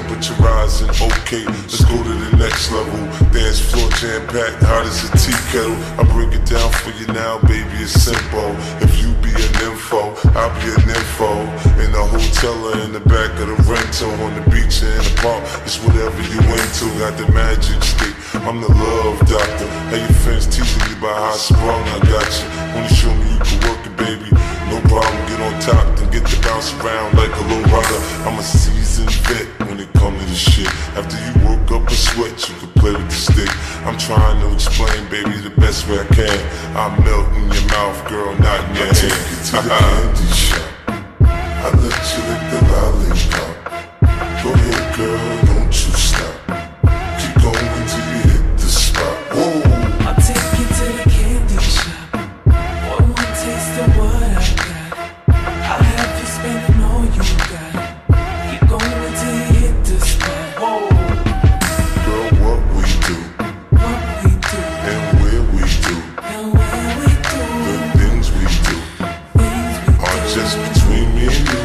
temperature rising. Okay, let's go to the next level. Dance floor jam-packed, hot as a tea kettle. I break it down for you now, baby, it's simple. If you be a nympho, I'll be a nympho. In the hotel or in the back of the rental, on the beach or in the park, it's whatever you into. Got the magic stick, I'm the love doctor. Hey, your friends teasing you about how I sprung, I got you. Wanna show me you can work it, baby? No problem, get on top, then get to bounce around like a low rider. I'm a seasoned vet when it comes to this shit. After you woke up a sweat, you can play with the stick. I'm trying to explain, baby, the best way I can. I melt in your mouth, girl, not in your hand. I take you to the candy shop. I let you lick the lollipop. Go ahead, girl, don't you stop. Keep going till you hit the spot. Whoa. I'll take you to the candy shop. One more taste of what I got. I'll have you spending all you got. Keep going till you hit the spot. Whoa. Girl, what we do, What we do, and where we do, and where we do, the things we do things we are do. just between me and you.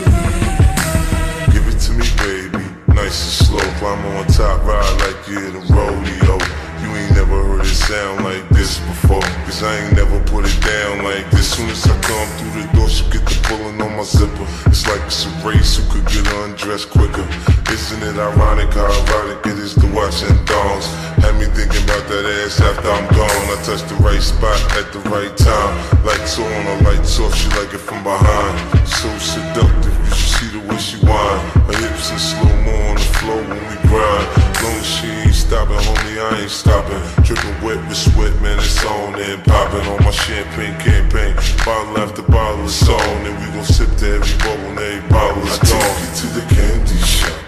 Give it to me, baby, nice and slow. Climb on top, ride like you're in a rodeo. You ain't never heard it sound like this before, cause I ain't never put it down like this. Soon as I come through the door, she get the pulling on my zipper. It's like it's a race, who could get undressed quicker. Isn't it ironic how erotic it is to watch in thongs? Had me thinking about that ass after I'm gone. I touch the right spot at the right time. Lights on or lights off, she like it from behind. So seductive, you should see the way she whine. Her hips in slow-mo on the floor when we grind. Long as she ain't stopping, homie, I ain't stopping. Dripping wet with sweat, man, it's on and popping. On my champagne campaign, bottle after bottle is on. And we gon' sip to every bubble and every bottle is gone. I take you to the candy shop.